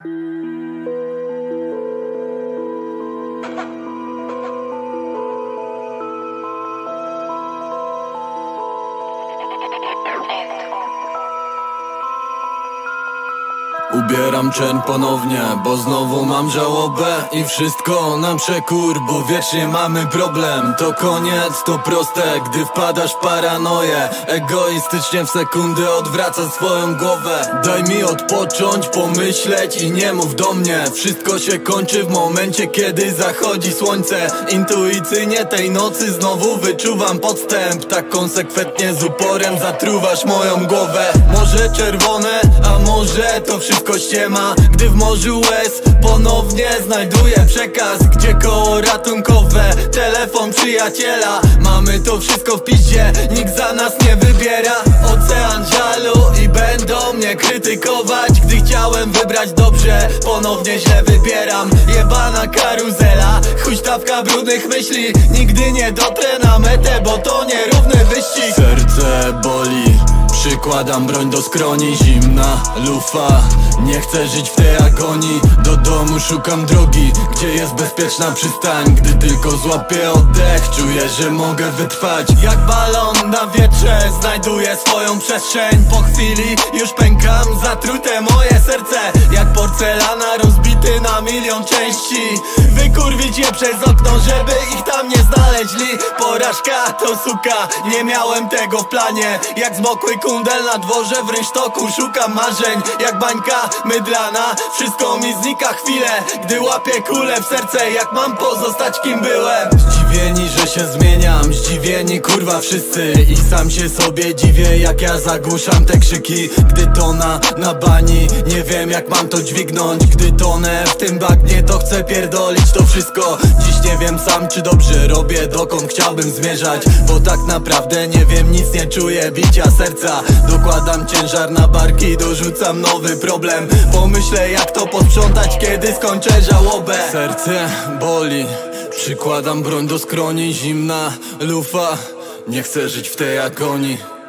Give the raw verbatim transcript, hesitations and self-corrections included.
Ubieram czern ponownie, bo znowu mam żałobę i wszystko nam przekór, bo wiecznie mamy problem. To koniec, to proste, gdy wpadasz w paranoję. Egoistycznie w sekundy odwraca swoją głowę. Daj mi odpocząć, pomyśleć i nie mów do mnie. Wszystko się kończy w momencie, kiedy zachodzi słońce. Intuicyjnie tej nocy znowu wyczuwam podstęp. Tak konsekwentnie z uporem zatruwasz moją głowę. Może czerwone, a może to wszystko ściema. Gdy w morzu łez ponownie znajduję przekaz, gdzie koło ratunkowe, telefon przyjaciela. Mamy to wszystko w piździe, nikt za nas nie wybiera. Ocean żalu i będą mnie krytykować, gdy chciałem wybrać dobrze, ponownie źle wybieram. Jebana karuzela, huśtawka brudnych myśli. Nigdy nie dotrę na metę, bo to nierówny wyścig. Serce boli, przykładam broń do skroni. Zimna lufa, nie chcę żyć w tej agonii. Do domu szukam drogi, gdzie jest bezpieczna przystań. Gdy tylko złapię oddech, czuję, że mogę wytrwać. Jak balon na wietrze, znajduję swoją przestrzeń. Po chwili już pękam, zatrute moje serce. Jak porcelana, rozbity na milion części. Wykurwić je przez okno, żeby ich tam nie znaleźli. Porażka to suka, nie miałem tego w planie. Jak zmokły kundel na dworze w rynsztoku, szukam marzeń. Jak bańka mydlana, wszystko mi znika chwilę, gdy łapię kulę w serce. Jak mam pozostać kim byłem? Zdziwieni, że się zmieniam, zdziwieni kurwa wszyscy. I sam się sobie dziwię, jak ja zagłuszam te krzyki. Gdy tona na bani, nie wiem jak mam to dźwignąć. Gdy tonę w tym bagnie, to chcę pierdolić to wszystko. Dziś nie wiem sam, czy dobrze robię, dokąd chciałbym zmierzać. Bo tak naprawdę nie wiem, nic nie czuję bicia serca. Dokładam ciężar na barki, dorzucam nowy problem. Pomyślę jak to posprzątać, kiedy skończę żałobę. Serce boli, przykładam broń do skroni. Zimna lufa, nie chcę żyć w tej agonii.